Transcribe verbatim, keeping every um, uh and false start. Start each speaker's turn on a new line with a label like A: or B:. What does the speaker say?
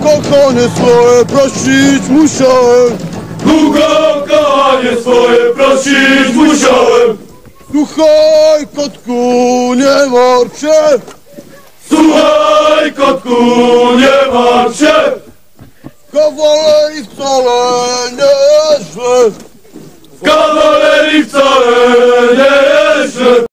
A: kochanie swoje prosić musiałem.
B: Długo kochanie swoje prosić musiałem.
A: Słuchaj, kotku, nie martw się.
B: Słuchaj, kotku, nie martw się.
A: Kawalerii wcale nie jest źle.
B: W kawalerii wcale nie jest źle.